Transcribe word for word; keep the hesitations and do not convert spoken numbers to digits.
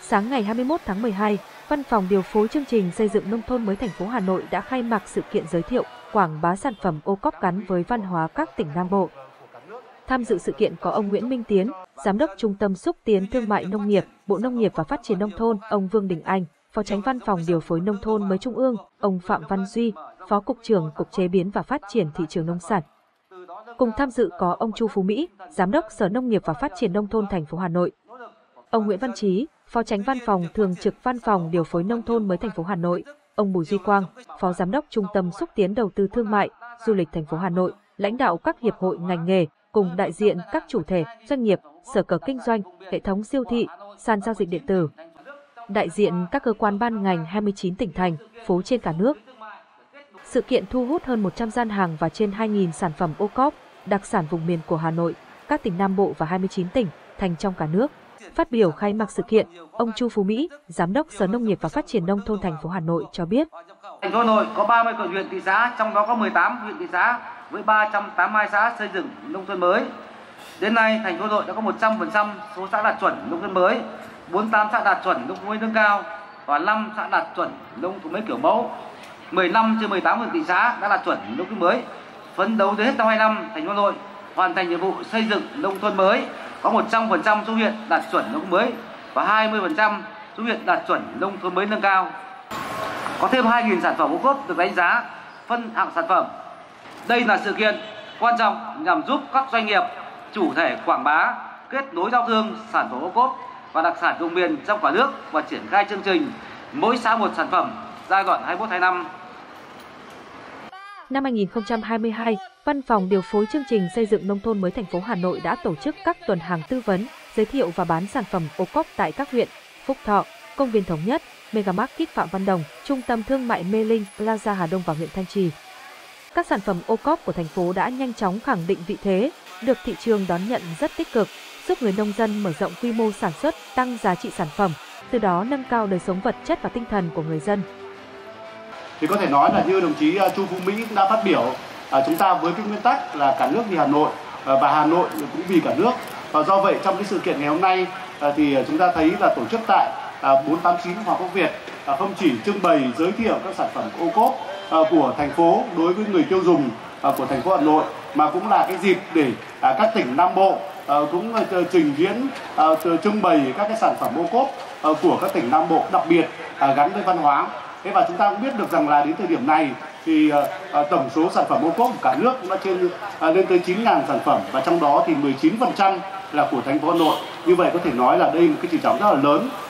Sáng ngày hai mươi mốt tháng mười hai, Văn phòng điều phối chương trình xây dựng nông thôn mới thành phố Hà Nội đã khai mạc sự kiện giới thiệu, quảng bá sản phẩm ô cốp gắn với văn hóa các tỉnh Nam Bộ. Tham dự sự kiện có ông Nguyễn Minh Tiến, Giám đốc Trung tâm Xúc tiến Thương mại Nông nghiệp, Bộ Nông nghiệp và Phát triển Nông thôn, ông Vương Đình Anh, Phó Chánh Văn phòng điều phối nông thôn mới Trung ương, ông Phạm Văn Duy, Phó Cục trưởng Cục Chế biến và Phát triển Thị trường Nông sản. Cùng tham dự có ông Chu Phú Mỹ, Giám đốc Sở Nông nghiệp và Phát triển Nông thôn thành phố Hà Nội, ông Nguyễn Văn Trí, Phó Chánh Văn phòng Thường trực Văn phòng điều phối nông thôn mới thành phố Hà Nội, ông Bùi Duy Quang, Phó Giám đốc Trung tâm Xúc tiến Đầu tư Thương mại, Du lịch thành phố Hà Nội, lãnh đạo các hiệp hội ngành nghề, cùng đại diện các chủ thể, doanh nghiệp, sở cờ kinh doanh, hệ thống siêu thị, sàn giao dịch điện tử, đại diện các cơ quan ban ngành hai mươi chín tỉnh thành, phố trên cả nước. Sự kiện thu hút hơn một trăm gian hàng và trên hai nghìn sản phẩm ô cốp, đặc sản vùng miền của Hà Nội, các tỉnh Nam Bộ và hai mươi chín tỉnh, thành trong cả nước. Phát biểu khai mạc sự kiện, ông Chu Phú Mỹ, Giám đốc Sở Nông nghiệp và Phát triển Nông thôn thành phố Hà Nội cho biết. Thành phố Hà Nội có ba mươi quận huyện thị xã, trong đó có mười tám huyện thị xã với ba trăm tám mươi hai xã xây dựng nông thôn mới. Đến nay, thành phố Hà Nội đã có một trăm phần trăm số xã đạt chuẩn nông thôn mới, bốn mươi tám xã đạt chuẩn nông thôn mới nâng cao và năm xã đạt chuẩn nông thôn mới kiểu mẫu. mười lăm trên mười tám huyện thị xã đã đạt chuẩn nông thôn mới. Phấn đấu đến hết năm hai năm, thành phố Hà Nội hoàn thành nhiệm vụ xây dựng nông thôn mới, có một trăm phần trăm số huyện đạt chuẩn nông thôn mới và hai mươi phần trăm số huyện đạt chuẩn nông thôn mới nâng cao. Có thêm hai nghìn sản phẩm ô cốp được đánh giá phân hạng sản phẩm. Đây là sự kiện quan trọng nhằm giúp các doanh nghiệp, chủ thể quảng bá, kết nối giao thương sản phẩm ô cốp và đặc sản vùng miền trong cả nước và triển khai chương trình mỗi xã một sản phẩm giai đoạn hai mươi mốt hai mươi lăm. Năm hai nghìn không trăm hai mươi hai, Văn phòng điều phối chương trình xây dựng nông thôn mới thành phố Hà Nội đã tổ chức các tuần hàng tư vấn, giới thiệu và bán sản phẩm ô cốp tại các huyện Phúc Thọ, Công viên Thống Nhất, Megamarket Phạm Văn Đồng, Trung tâm Thương mại Mê Linh, Plaza Hà Đông và huyện Thanh Trì. Các sản phẩm ô cốp của thành phố đã nhanh chóng khẳng định vị thế, được thị trường đón nhận rất tích cực, giúp người nông dân mở rộng quy mô sản xuất, tăng giá trị sản phẩm, từ đó nâng cao đời sống vật chất và tinh thần của người dân. Thì có thể nói là như đồng chí Chu Phú Mỹ cũng đã phát biểu, à, chúng ta với cái nguyên tắc là cả nước vì Hà Nội à, và Hà Nội cũng vì cả nước. Và do vậy trong cái sự kiện ngày hôm nay à, thì chúng ta thấy là tổ chức tại à, bốn tám chín Hoàng Quốc Việt à, không chỉ trưng bày giới thiệu các sản phẩm ô cốp à, của thành phố đối với người tiêu dùng à, của thành phố Hà Nội, mà cũng là cái dịp để à, các tỉnh Nam Bộ à, cũng à, trình diễn à, trưng bày các cái sản phẩm ô cốp à, của các tỉnh Nam Bộ, đặc biệt à, gắn với văn hóa. Thế và chúng ta cũng biết được rằng là đến thời điểm này thì uh, tổng số sản phẩm ô cốp của cả nước cũng đã trên uh, lên tới chín nghìn sản phẩm, và trong đó thì mười chín phần trăm là của thành phố Hà Nội. Như vậy có thể nói là đây là một cái chỉ trọng rất là lớn